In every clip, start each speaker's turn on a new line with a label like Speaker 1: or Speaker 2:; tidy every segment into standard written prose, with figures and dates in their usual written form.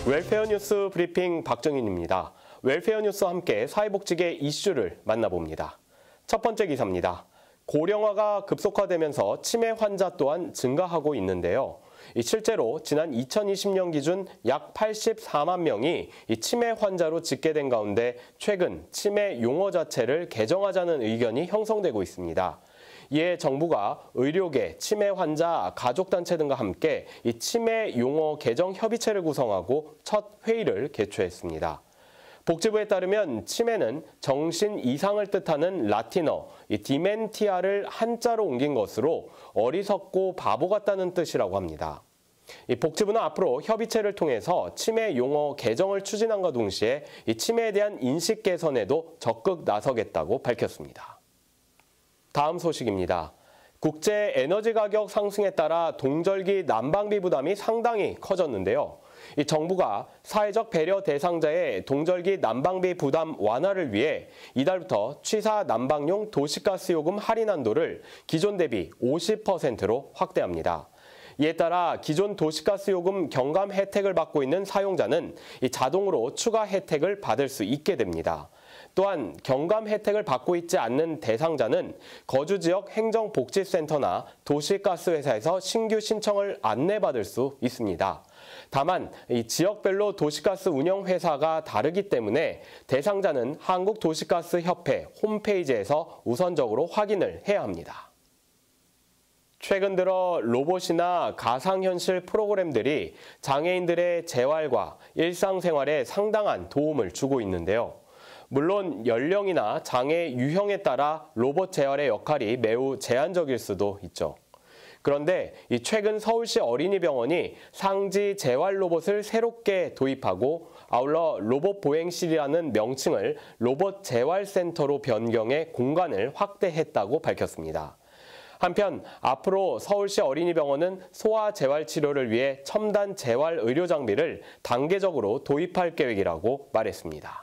Speaker 1: 웰페어 뉴스 브리핑 박정인입니다. 웰페어 뉴스와 함께 사회복지계 이슈를 만나봅니다. 첫 번째 기사입니다. 고령화가 급속화되면서 치매 환자 또한 증가하고 있는데요. 실제로 지난 2020년 기준 약 84만 명이 치매 환자로 집계된 가운데 최근 치매 용어 자체를 개정하자는 의견이 형성되고 있습니다. 이에 정부가 의료계, 치매 환자, 가족단체 등과 함께 이 치매 용어 개정 협의체를 구성하고 첫 회의를 개최했습니다. 복지부에 따르면 치매는 정신 이상을 뜻하는 라틴어 디멘티아를 한자로 옮긴 것으로 어리석고 바보 같다는 뜻이라고 합니다. 복지부는 앞으로 협의체를 통해서 치매 용어 개정을 추진함과 동시에 이 치매에 대한 인식 개선에도 적극 나서겠다고 밝혔습니다. 다음 소식입니다. 국제 에너지 가격 상승에 따라 동절기 난방비 부담이 상당히 커졌는데요. 이 정부가 사회적 배려 대상자의 동절기 난방비 부담 완화를 위해 이달부터 취사 난방용 도시가스 요금 할인 한도를 기존 대비 50%로 확대합니다. 이에 따라 기존 도시가스 요금 경감 혜택을 받고 있는 사용자는 자동으로 추가 혜택을 받을 수 있게 됩니다. 또한 경감 혜택을 받고 있지 않는 대상자는 거주지역 행정복지센터나 도시가스회사에서 신규 신청을 안내받을 수 있습니다. 다만 이 지역별로 도시가스 운영회사가 다르기 때문에 대상자는 한국도시가스협회 홈페이지에서 우선적으로 확인을 해야 합니다. 최근 들어 로봇이나 가상현실 프로그램들이 장애인들의 재활과 일상생활에 상당한 도움을 주고 있는데요. 물론 연령이나 장애 유형에 따라 로봇 재활의 역할이 매우 제한적일 수도 있죠. 그런데 최근 서울시 어린이병원이 상지 재활 로봇을 새롭게 도입하고 아울러 로봇 보행실이라는 명칭을 로봇 재활센터로 변경해 공간을 확대했다고 밝혔습니다. 한편 앞으로 서울시 어린이병원은 소아 재활 치료를 위해 첨단 재활 의료 장비를 단계적으로 도입할 계획이라고 말했습니다.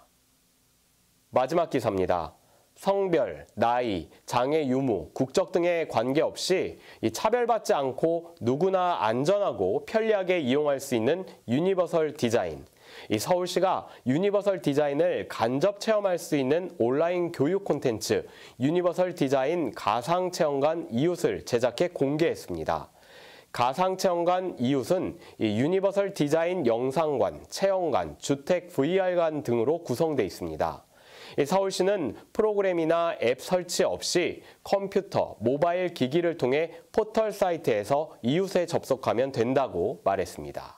Speaker 1: 마지막 기사입니다. 성별, 나이, 장애 유무, 국적 등에 관계없이 차별받지 않고 누구나 안전하고 편리하게 이용할 수 있는 유니버설 디자인. 서울시가 유니버설 디자인을 간접 체험할 수 있는 온라인 교육 콘텐츠 유니버설 디자인 가상체험관 이웃을 제작해 공개했습니다. 가상체험관 이웃은 유니버설 디자인 영상관, 체험관, 주택 VR관 등으로 구성되어 있습니다. 서울시는 프로그램이나 앱 설치 없이 컴퓨터, 모바일 기기를 통해 포털 사이트에서 이웃에 접속하면 된다고 말했습니다.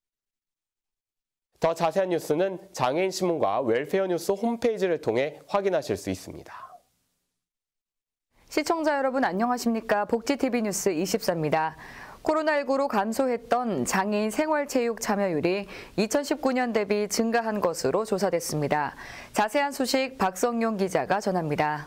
Speaker 1: 더 자세한 뉴스는 장애인신문과 웰페어 뉴스 홈페이지를 통해 확인하실 수 있습니다.
Speaker 2: 시청자 여러분 안녕하십니까? 복지TV 뉴스 24입니다. 코로나19로 감소했던 장애인 생활체육 참여율이 2019년 대비 증가한 것으로 조사됐습니다. 자세한 소식 박성용 기자가 전합니다.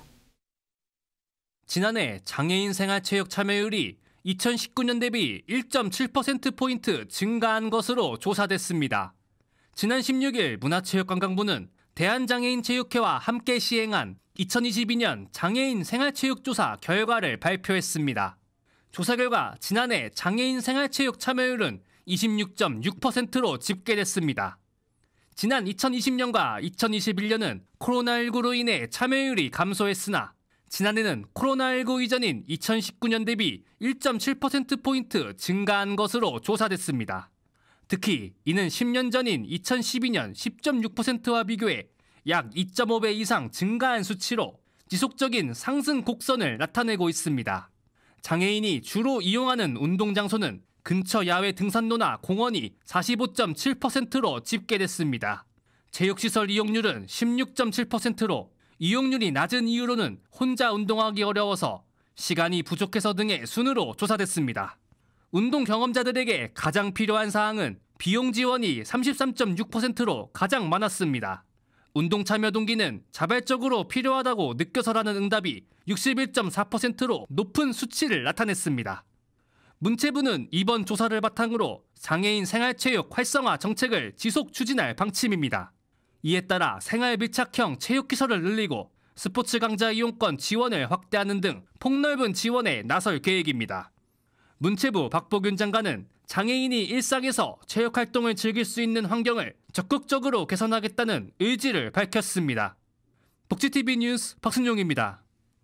Speaker 3: 지난해 장애인 생활체육 참여율이 2019년 대비 1.7%포인트 증가한 것으로 조사됐습니다. 지난 16일 문화체육관광부는 대한장애인체육회와 함께 시행한 2022년 장애인 생활체육조사 결과를 발표했습니다. 조사 결과 지난해 장애인 생활체육 참여율은 26.6%로 집계됐습니다. 지난 2020년과 2021년은 코로나19로 인해 참여율이 감소했으나 지난해는 코로나19 이전인 2019년 대비 1.7%포인트 증가한 것으로 조사됐습니다. 특히 이는 10년 전인 2012년 10.6%와 비교해 약 2.5배 이상 증가한 수치로 지속적인 상승 곡선을 나타내고 있습니다. 장애인이 주로 이용하는 운동장소는 근처 야외 등산로나 공원이 45.7%로 집계됐습니다. 체육시설 이용률은 16.7%로 이용률이 낮은 이유로는 혼자 운동하기 어려워서 시간이 부족해서 등의 순으로 조사됐습니다. 운동 경험자들에게 가장 필요한 사항은 비용 지원이 33.6%로 가장 많았습니다. 운동 참여 동기는 자발적으로 필요하다고 느껴서라는 응답이 61.4%로 높은 수치를 나타냈습니다. 문체부는 이번 조사를 바탕으로 장애인 생활체육 활성화 정책을 지속 추진할 방침입니다. 이에 따라 생활 밀착형 체육시설을 늘리고 스포츠 강좌 이용권 지원을 확대하는 등 폭넓은 지원에 나설 계획입니다. 문체부 박보균 장관은 장애인이 일상에서 체육 활동을 즐길 수 있는 환경을 적극적으로 개선하겠다는 의지를 밝혔습니다. 복지TV 뉴스 박순용입니다.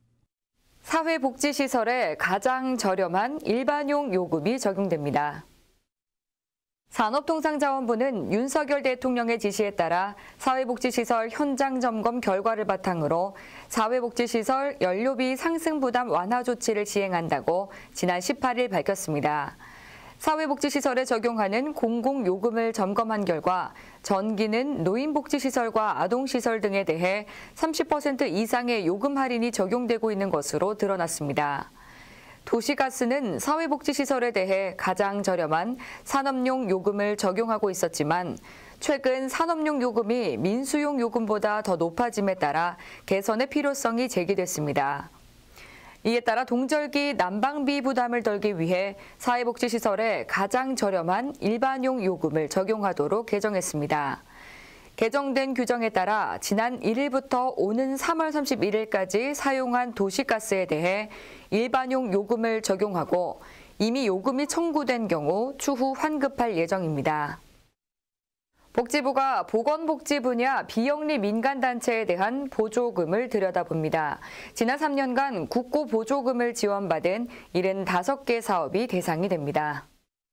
Speaker 2: 사회복지시설에 가장 저렴한 일반용 요금이 적용됩니다. 산업통상자원부는 윤석열 대통령의 지시에 따라 사회복지시설 현장 점검 결과를 바탕으로 사회복지시설 연료비 상승 부담 완화 조치를 시행한다고 지난 18일 밝혔습니다. 사회복지시설에 적용하는 공공요금을 점검한 결과 전기는 노인복지시설과 아동시설 등에 대해 30% 이상의 요금 할인이 적용되고 있는 것으로 드러났습니다. 도시가스는 사회복지시설에 대해 가장 저렴한 산업용 요금을 적용하고 있었지만 최근 산업용 요금이 민수용 요금보다 더 높아짐에 따라 개선의 필요성이 제기됐습니다. 이에 따라 동절기 난방비 부담을 덜기 위해 사회복지시설에 가장 저렴한 일반용 요금을 적용하도록 개정했습니다. 개정된 규정에 따라 지난 1일부터 오는 3월 31일까지 사용한 도시가스에 대해 일반용 요금을 적용하고 이미 요금이 청구된 경우 추후 환급할 예정입니다. 복지부가 보건복지 분야 비영리 민간단체에 대한 보조금을 들여다봅니다. 지난 3년간 국고 보조금을 지원받은 75개 사업이 대상이 됩니다.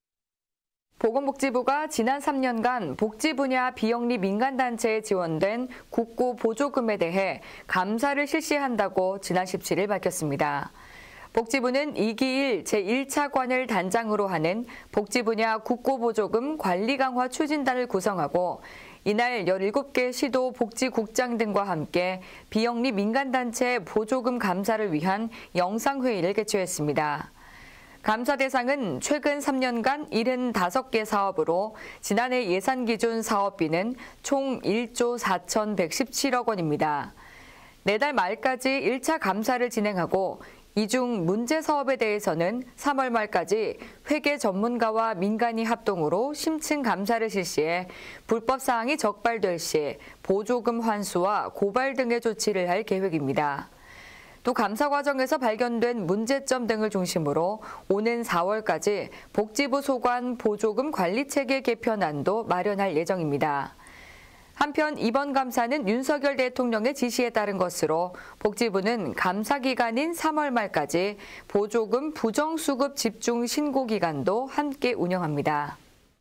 Speaker 2: 보건복지부가 지난 3년간 복지 분야 비영리 민간단체에 지원된 국고 보조금에 대해 감사를 실시한다고 지난 17일 밝혔습니다. 복지부는 이기일 제1차 관을 단장으로 하는 복지 분야 국고 보조금 관리 강화 추진단을 구성하고 이날 17개 시도 복지국장 등과 함께 비영리 민간단체 보조금 감사를 위한 영상회의를 개최했습니다. 감사 대상은 최근 3년간 75개 사업으로 지난해 예산 기준 사업비는 총 1조 4,117억 원입니다. 내달 말까지 1차 감사를 진행하고 이 중 문제 사업에 대해서는 3월 말까지 회계 전문가와 민간이 합동으로 심층 감사를 실시해 불법 사항이 적발될 시 보조금 환수와 고발 등의 조치를 할 계획입니다. 또 감사 과정에서 발견된 문제점 등을 중심으로 오는 4월까지 복지부 소관 보조금 관리체계 개편안도 마련할 예정입니다. 한편 이번 감사는 윤석열 대통령의 지시에 따른 것으로 복지부는 감사 기간인 3월 말까지 보조금 부정수급 집중 신고 기간도 함께 운영합니다.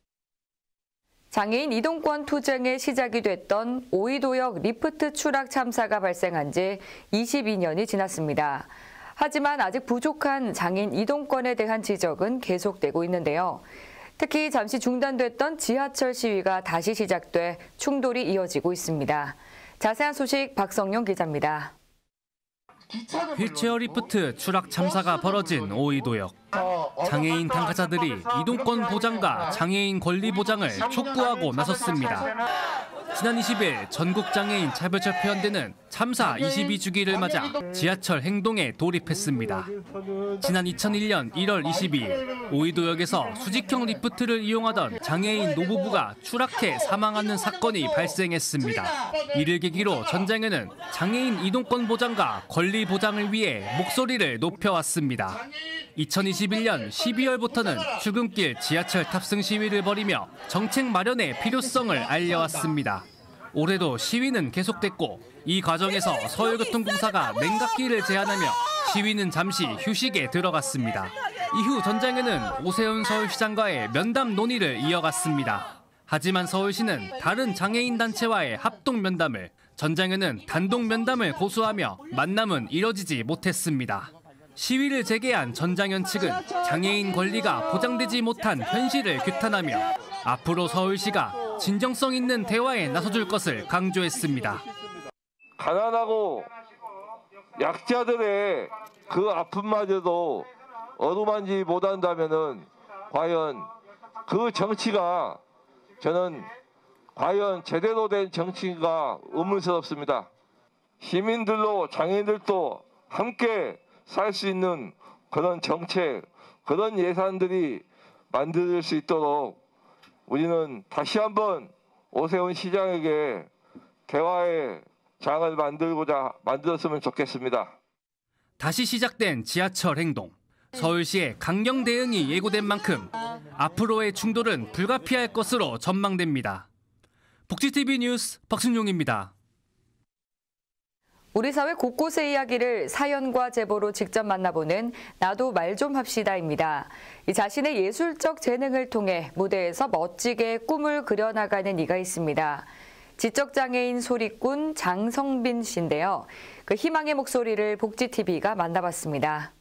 Speaker 2: 장애인 이동권 투쟁의 시작이 됐던 오이도역 리프트 추락 참사가 발생한 지 22년이 지났습니다. 하지만 아직 부족한 장애인 이동권에 대한 지적은 계속되고 있는데요. 특히 잠시 중단됐던 지하철 시위가 다시 시작돼 충돌이 이어지고 있습니다. 자세한 소식 박성용 기자입니다.
Speaker 3: 휠체어 리프트 추락 참사가 벌어진 오이도역. 장애인 당사자들이 이동권 보장과 장애인 권리 보장을 촉구하고 나섰습니다. 지난 20일 전국장애인 차별철폐연대는 참사 22주기를 맞아 지하철 행동에 돌입했습니다. 지난 2001년 1월 22일 오이도역에서 수직형 리프트를 이용하던 장애인 노부부가 추락해 사망하는 사건이 발생했습니다. 이를 계기로 전장에는 장애인 이동권 보장과 권리 보장을 위해 목소리를 높여왔습니다. 2021년 12월부터는 출근길 지하철 탑승 시위를 벌이며 정책 마련의 필요성을 알려왔습니다. 올해도 시위는 계속됐고 이 과정에서 서울교통공사가 냉각기를 제한하며 시위는 잠시 휴식에 들어갔습니다. 이후 전장에는 오세훈 서울시장과의 면담 논의를 이어갔습니다. 하지만 서울시는 다른 장애인 단체와의 합동 면담을, 전장에는 단독 면담을 고수하며 만남은 이뤄지지 못했습니다. 시위를 재개한 전장현 측은 장애인 권리가 보장되지 못한 현실을 규탄하며 앞으로 서울시가 진정성 있는 대화에 나서줄 것을 강조했습니다.
Speaker 4: 가난하고 약자들의 그 아픔마저도 어루만지 못한다면은 과연 그 정치가 저는 과연 제대로 된 정치가 의문스럽습니다. 시민들로 장애인들도 함께 살 수 있는 그런 정책, 그런 예산들이 만들 수 있도록 우리는 다시 한번 오세훈 시장에게 대화의 장을 만들었으면 좋겠습니다.
Speaker 3: 다시 시작된 지하철 행동. 서울시의 강경 대응이 예고된 만큼 앞으로의 충돌은 불가피할 것으로 전망됩니다. 복지TV 뉴스 박순용입니다.
Speaker 2: 우리 사회 곳곳의 이야기를 사연과 제보로 직접 만나보는 나도 말 좀 합시다입니다. 자신의 예술적 재능을 통해 무대에서 멋지게 꿈을 그려나가는 이가 있습니다. 지적장애인 소리꾼 장성빈 씨인데요. 그 희망의 목소리를 복지TV가 만나봤습니다.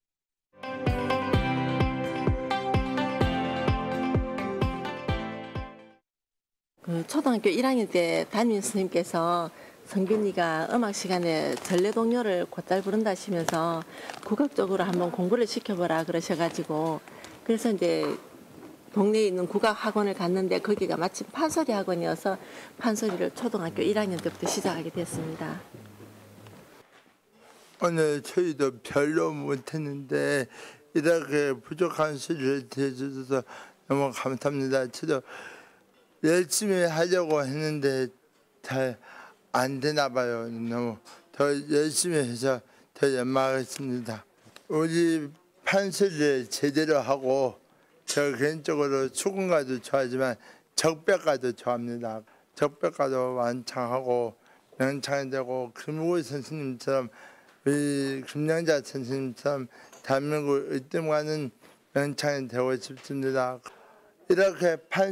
Speaker 5: 초등학교 1학년 때 담임 스님께서 성빈이가 음악 시간에 전래동요를 곧잘 부른다 하시면서 국악적으로 한번 공부를 시켜보라 그러셔가지고 그래서 이제 동네에 있는 국악 학원을 갔는데 거기가 마침 판소리 학원이어서 판소리를 초등학교 1학년 때부터 시작하게 됐습니다.
Speaker 6: 오늘 저희도 별로 못했는데 이렇게 부족한 소리를 들려주셔서 너무 감사합니다. 저도 열심히 하려고 했는데 잘 안 되나 봐요. 너무 더 열심히 해서 더 연마하겠습니다. 우리 판소리를 제대로 하고 저 개인적으로 수군가도 좋아하지만 적벽가도 좋아합니다. 적벽가도 완창하고 명창이 되고 금우의 선생님처럼 우리 금영자 선생님처럼 대한민국 으뜸가는 명창이 되고 싶습니다. 이렇게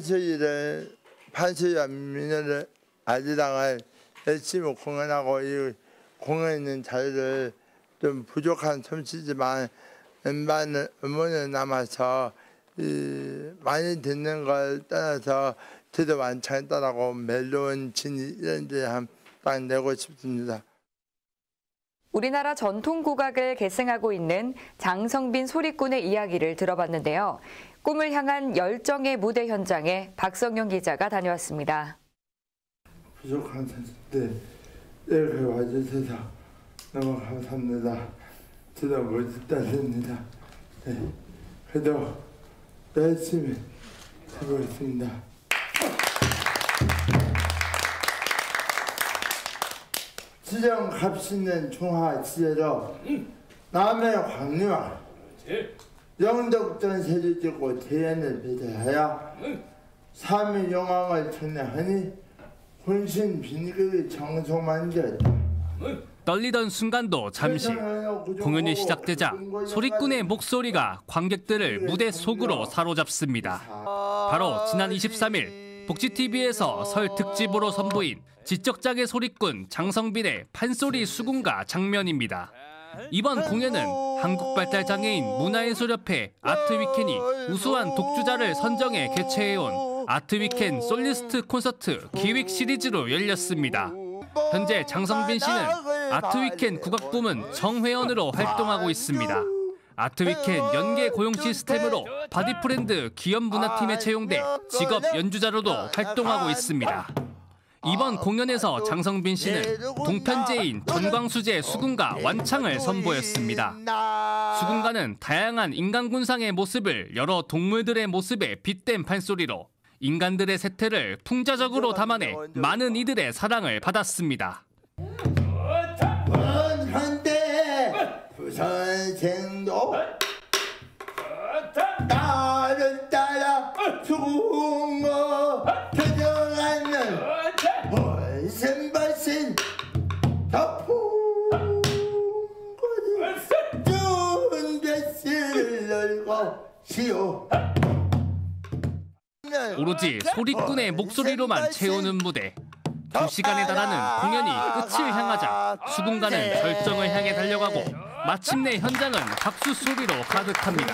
Speaker 6: 판소리와 민요를 아리랑을 열심히 공연하고 이 공연에 있는 자리를 좀 부족한 솜씨지만 음반을 음원을 남아서 많이 듣는 걸 떠나서 저도 완창했다라고 멜론 진이 이런 데 한 딱 내고 싶습니다.
Speaker 2: 우리나라 전통 국악을 계승하고 있는 장성빈 소리꾼의 이야기를 들어봤는데요. 꿈을 향한 열정의 무대 현장에 박성용 기자가 다녀왔습니다.
Speaker 6: 부족한 선수들 이렇게 와주셔서 너무 감사합니다. 저도 멋있다 생각합니다. 네, 그래도 열심히 해보겠습니다. 지정 값있는 중화 시절로 남의 광류와 영덕전 세를 짓고 대연을 배제하여 삼위 영왕을 천내하니 혼신 빈급의 정성만 되었다.
Speaker 3: 떨리던 순간도 잠시. 공연이 시작되자 소리꾼의 목소리가 관객들을 무대 속으로 사로잡습니다. 바로 지난 23일 복지TV에서 설 특집으로 선보인 지적장애 소리꾼 장성빈의 판소리 수군가 장면입니다. 이번 공연은 한국발달장애인 문화예술협회 아트위켄이 우수한 독주자를 선정해 개최해온 아트위켄 솔리스트 콘서트 기획 시리즈로 열렸습니다. 현재 장성빈 씨는 아트위켄 국악부문 정회원으로 활동하고 있습니다. 아트위켄 연계 고용 시스템으로 바디프렌드 기업문화팀에 채용돼 직업 연주자로도 활동하고 있습니다. 이번 공연에서 장성빈 씨는 동편제인 전광수제 수군가 완창을 선보였습니다. 수군가는 다양한 인간군상의 모습을 여러 동물들의 모습에 빗댄 판소리로 인간들의 세태를 풍자적으로 담아내 많은 이들의 사랑을 받았습니다.
Speaker 6: 한때 부선생도 나를 따라 죽어 겨정하는 벌신벌신 덮은 거리 좋은 데스를 열고 시오.
Speaker 3: 오로지 소리꾼의 목소리로만 채우는 무대. 2시간에 달하는 공연이 끝을 향하자 수군가는 절정을 향해 달려가고 마침내 현장은 박수 소리로 가득합니다.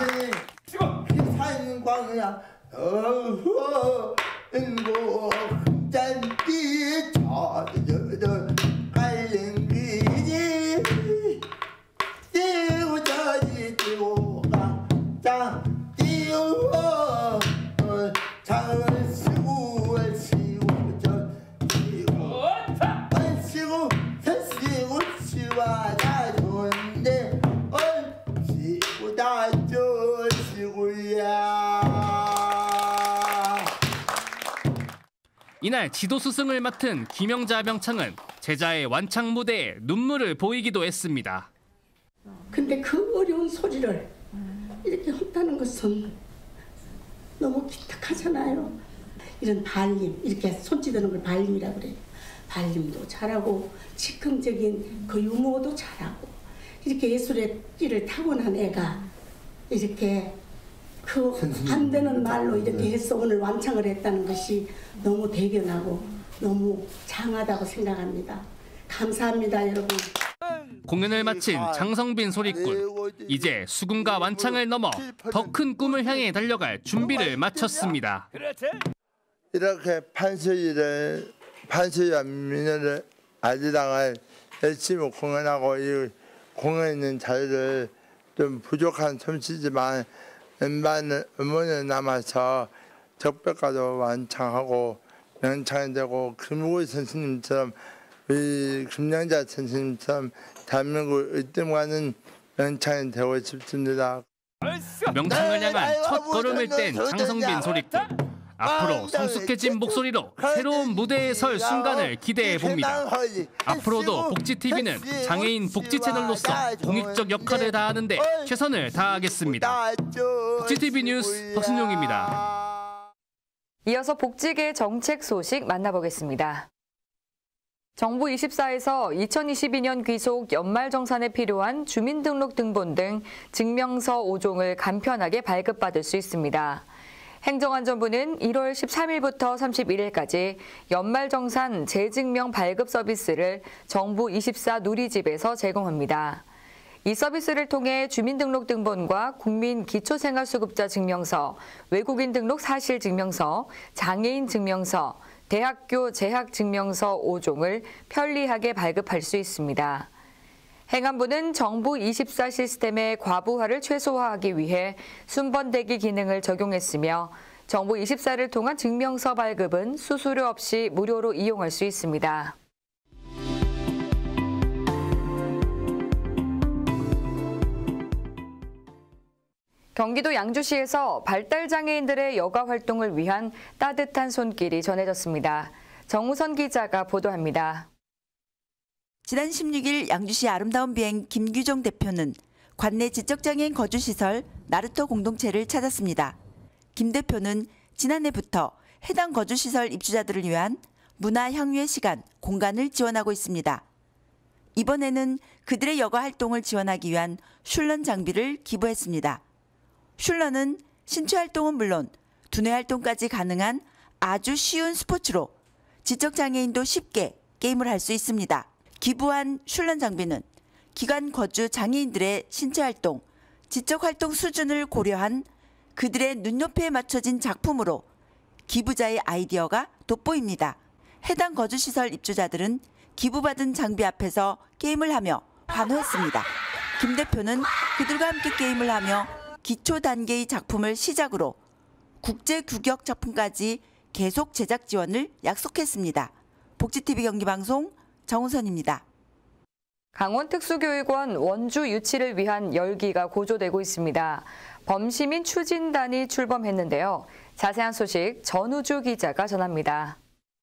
Speaker 3: 이날 지도 스승을 맡은 김영자 명창은 제자의 완창 무대에 눈물을 보이기도 했습니다.
Speaker 7: 근데 그 어려운 소리를 이렇게 혼다는 것은 너무 기특하잖아요. 이런 발림, 이렇게 손짓하는 걸 발림이라고 그래요. 발림도 잘하고 즉흥적인 그 유머도 잘하고 이렇게 예술의 길을 타고난 애가 이렇게 그 안 되는 말로 이렇게 해서 오늘 완창을 했다는 것이 너무 대견하고 너무 장하다고 생각합니다. 감사합니다, 여러분.
Speaker 3: 공연을 마친 장성빈 소리꾼. 이제 수금과 완창을 넘어 더 큰 꿈을 향해 달려갈 준비를 마쳤습니다.
Speaker 6: 이렇게 판소리와 민요를 아리랑을 열심히 공연하고 이 공연에 있는 자리를 좀 부족한 솜씨지만 웬만한 음원을 남아서 적벽가도 완창하고 명창이 되고 금우의 선생님처럼 우리 금양자 선생님처럼 대한민국 으뜸가는 명창이 되고 싶습니다.
Speaker 3: 명창을 향한 첫 걸음을 뗀 장성빈 소리꾼. 앞으로 성숙해진 목소리로 새로운 무대에 설 순간을 기대해 봅니다. 앞으로도 복지TV는 장애인 복지 채널로서 공익적 역할을 다하는 데 최선을 다하겠습니다. 복지TV 뉴스 박순용입니다.
Speaker 2: 이어서 복지계 정책 소식 만나보겠습니다. 정부 24에서 2022년 귀속 연말정산에 필요한 주민등록등본 등 증명서 5종을 간편하게 발급받을 수 있습니다. 행정안전부는 1월 13일부터 31일까지 연말정산 재증명 발급 서비스를 정부 24 누리집에서 제공합니다. 이 서비스를 통해 주민등록등본과 국민기초생활수급자 증명서, 외국인 등록 사실 증명서, 장애인 증명서, 대학교 재학 증명서 5종을 편리하게 발급할 수 있습니다. 행안부는 정부 24 시스템의 과부하를 최소화하기 위해 순번대기 기능을 적용했으며 정부 24를 통한 증명서 발급은 수수료 없이 무료로 이용할 수 있습니다. 경기도 양주시에서 발달장애인들의 여가 활동을 위한 따뜻한 손길이 전해졌습니다. 정우선 기자가 보도합니다.
Speaker 8: 지난 16일 양주시 아름다운 비행 김규종 대표는 관내 지적장애인 거주시설 나루토 공동체를 찾았습니다. 김 대표는 지난해부터 해당 거주시설 입주자들을 위한 문화 향유의 시간, 공간을 지원하고 있습니다. 이번에는 그들의 여가 활동을 지원하기 위한 슐런 장비를 기부했습니다. 슐런은 신체 활동은 물론 두뇌 활동까지 가능한 아주 쉬운 스포츠로 지적장애인도 쉽게 게임을 할 수 있습니다. 기부한 슐런 장비는 기관 거주 장애인들의 신체 활동, 지적 활동 수준을 고려한 그들의 눈높이에 맞춰진 작품으로 기부자의 아이디어가 돋보입니다. 해당 거주시설 입주자들은 기부받은 장비 앞에서 게임을 하며 환호했습니다. 김 대표는 그들과 함께 게임을 하며 기초 단계의 작품을 시작으로 국제 규격 작품까지 계속 제작 지원을 약속했습니다. 복지TV 경기방송 정우선입니다.
Speaker 2: 강원특수교육원 원주 유치를 위한 열기가 고조되고 있습니다. 범시민 추진단이 출범했는데요. 자세한 소식 전우주 기자가 전합니다.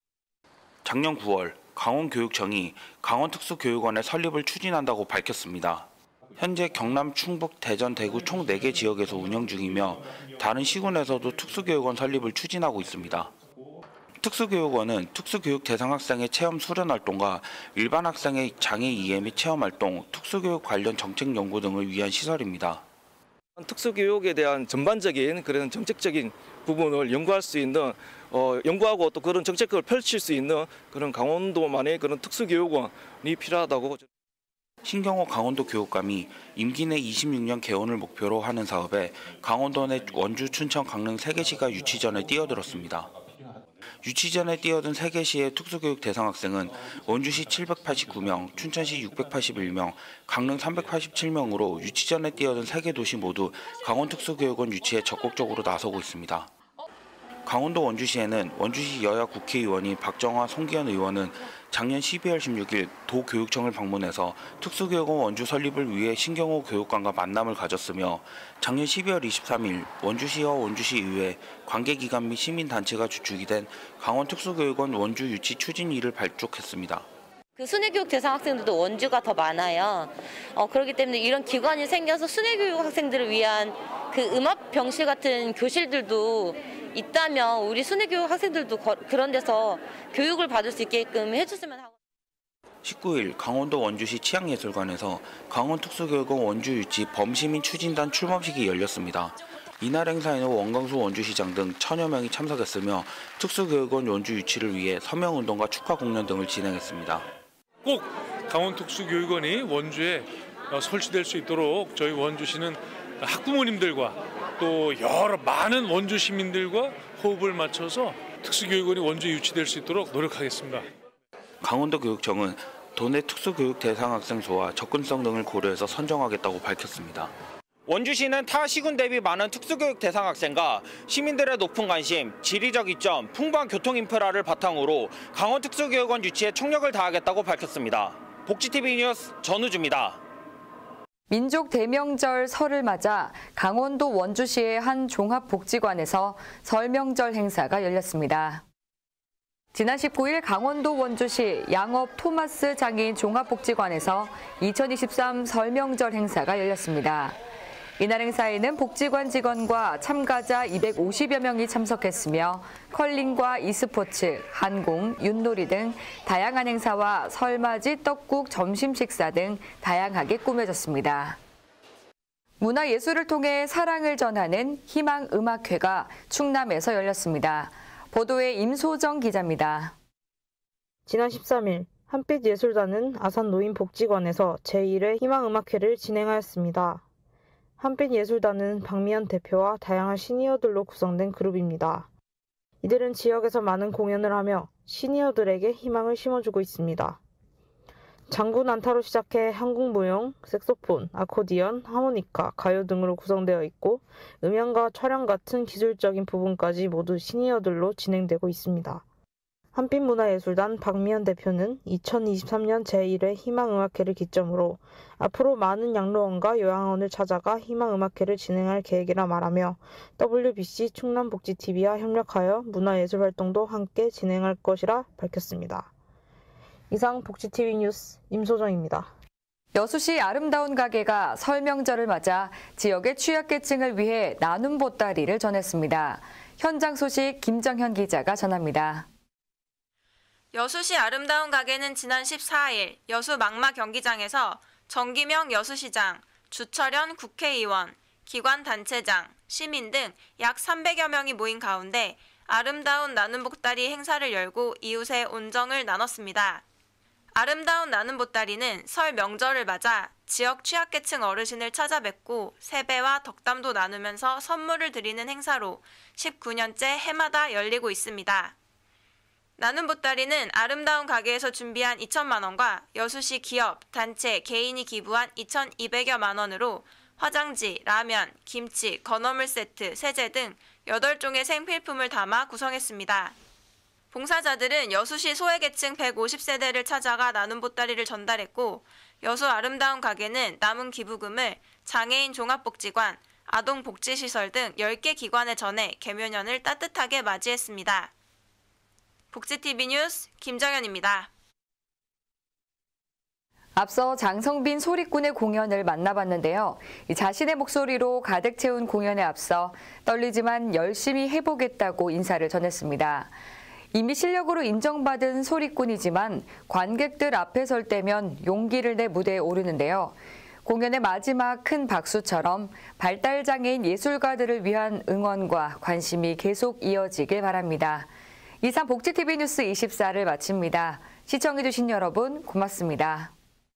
Speaker 9: 작년 9월 강원교육청이 강원특수교육원의 설립을 추진한다고 밝혔습니다. 현재 경남, 충북, 대전, 대구 총 4개 지역에서 운영 중이며 다른 시군에서도 특수교육원 설립을 추진하고 있습니다. 특수교육원은 특수교육 대상 학생의 체험 수련 활동과 일반 학생의 장애 이해 및 체험 활동, 특수교육 관련 정책 연구 등을 위한 시설입니다.
Speaker 10: 특수교육에 대한 전반적인 그런 정책적인 부분을 연구할 수 있는 연구하고 또 그런 정책을 펼칠 수 있는 그런 강원도만의 그런 특수교육원이 필요하다고.
Speaker 9: 신경호 강원도 교육감이 임기 내 26년 개원을 목표로 하는 사업에 강원도 내 원주, 춘천, 강릉 3개시가 유치전에 뛰어들었습니다. 유치전에 뛰어든 3개시의 특수교육 대상 학생은 원주시 789명, 춘천시 681명, 강릉 387명으로 유치전에 뛰어든 3개 도시 모두 강원특수교육원 유치에 적극적으로 나서고 있습니다. 강원도 원주시에는 원주시 여야 국회의원인 박정화, 송기현 의원은 작년 12월 16일 도교육청을 방문해서 특수교육원 원주 설립을 위해 신경호 교육감과 만남을 가졌으며 작년 12월 23일 원주시와 원주시의회, 관계기관 및 시민단체가 주축이 된 강원특수교육원 원주 유치 추진위를 발족했습니다.
Speaker 11: 그 순회교육 대상 학생들도 원주가 더 많아요. 그렇기 때문에 이런 기관이 생겨서 순회교육 학생들을 위한 그 음악 병실 같은 교실들도 있다면 우리 순회교육 학생들도 그런 데서 교육을 받을 수 있게끔 해줬으면 하고.
Speaker 9: 19일 강원도 원주시 치앙예술관에서 강원특수교육원 원주 유치 범시민 추진단 출범식이 열렸습니다. 이날 행사에는 원광수 원주시장 등 1000여 명이 참석했으며 특수교육원 원주 유치를 위해 서명운동과 축하 공연 등을 진행했습니다.
Speaker 12: 꼭 강원특수교육원이 원주에 설치될 수 있도록 저희 원주시는 학부모님들과 또 여러 많은 원주 시민들과 호흡을 맞춰서 특수교육원이 원주에 유치될 수 있도록 노력하겠습니다.
Speaker 9: 강원도교육청은 도내 특수교육 대상 학생 수와 접근성 등을 고려해서 선정하겠다고 밝혔습니다.
Speaker 13: 원주시는 타 시군 대비 많은 특수교육 대상 학생과 시민들의 높은 관심, 지리적 이점, 풍부한 교통 인프라를 바탕으로 강원특수교육원 유치에 총력을 다하겠다고 밝혔습니다. 복지TV 뉴스 전우주입니다.
Speaker 2: 민족 대명절 설을 맞아 강원도 원주시의 한 종합복지관에서 설 명절 행사가 열렸습니다. 지난 19일 강원도 원주시 양업 토마스 장애인 종합복지관에서 2023 설 명절 행사가 열렸습니다. 이날 행사에는 복지관 직원과 참가자 250여 명이 참석했으며 컬링과 e스포츠, 한공, 윷놀이 등 다양한 행사와 설맞이 떡국 점심 식사 등 다양하게 꾸며졌습니다. 문화예술을 통해 사랑을 전하는 희망음악회가 충남에서 열렸습니다. 보도에 임소정 기자입니다.
Speaker 14: 지난 13일 한빛예술단은 아산 노인복지관에서 제1회 희망음악회를 진행하였습니다. 한빛예술단은 박미연 대표와 다양한 시니어들로 구성된 그룹입니다. 이들은 지역에서 많은 공연을 하며 시니어들에게 희망을 심어주고 있습니다. 장구 난타로 시작해 한국무용, 색소폰, 아코디언, 하모니카, 가요 등으로 구성되어 있고 음향과 촬영 같은 기술적인 부분까지 모두 시니어들로 진행되고 있습니다. 한빛문화예술단 박미연 대표는 2023년 제1회 희망음악회를 기점으로 앞으로 많은 양로원과 요양원을 찾아가 희망음악회를 진행할 계획이라 말하며 WBC 충남복지TV와 협력하여 문화예술 활동도 함께 진행할 것이라 밝혔습니다. 이상 복지TV 뉴스 임소정입니다.
Speaker 2: 여수시 아름다운 가게가 설 명절을 맞아 지역의 취약계층을 위해 나눔 보따리를 전했습니다. 현장 소식 김정현 기자가 전합니다.
Speaker 15: 여수시 아름다운 가게는 지난 14일 여수 망마 경기장에서 정기명 여수시장, 주철현 국회의원, 기관단체장, 시민 등 약 300여 명이 모인 가운데 아름다운 나눔 보따리 행사를 열고 이웃의 온정을 나눴습니다. 아름다운 나눔 보따리는 설 명절을 맞아 지역 취약계층 어르신을 찾아뵙고 세배와 덕담도 나누면서 선물을 드리는 행사로 19년째 해마다 열리고 있습니다. 나눔 보따리는 아름다운 가게에서 준비한 2천만 원과 여수시 기업, 단체, 개인이 기부한 2,200여만 원으로 화장지, 라면, 김치, 건어물 세트, 세제 등 8종의 생필품을 담아 구성했습니다. 봉사자들은 여수시 소외계층 150세대를 찾아가 나눔 보따리를 전달했고 여수 아름다운 가게는 남은 기부금을 장애인 종합복지관, 아동복지시설 등 10개 기관에 전해 개묘년을 따뜻하게 맞이했습니다. 복지TV 뉴스 김정현입니다.
Speaker 2: 앞서 장성빈 소리꾼의 공연을 만나봤는데요. 자신의 목소리로 가득 채운 공연에 앞서 떨리지만 열심히 해보겠다고 인사를 전했습니다. 이미 실력으로 인정받은 소리꾼이지만 관객들 앞에 설 때면 용기를 내 무대에 오르는데요. 공연의 마지막 큰 박수처럼 발달장애인 예술가들을 위한 응원과 관심이 계속 이어지길 바랍니다. 이상 복지TV 뉴스 24를 마칩니다. 시청해주신 여러분 고맙습니다.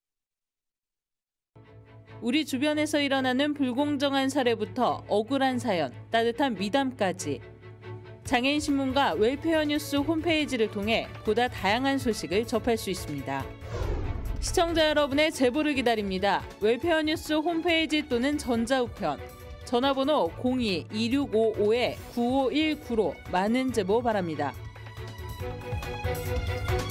Speaker 16: 우리 주변에서 일어나는 불공정한 사례부터 억울한 사연, 따뜻한 미담까지 장애인 신문과 웰페어 뉴스 홈페이지를 통해 보다 다양한 소식을 접할 수 있습니다. 시청자 여러분의 제보를 기다립니다. 웰페어 뉴스 홈페이지 또는 전자우편, 전화번호 02-2655-9519로 많은 제보 바랍니다.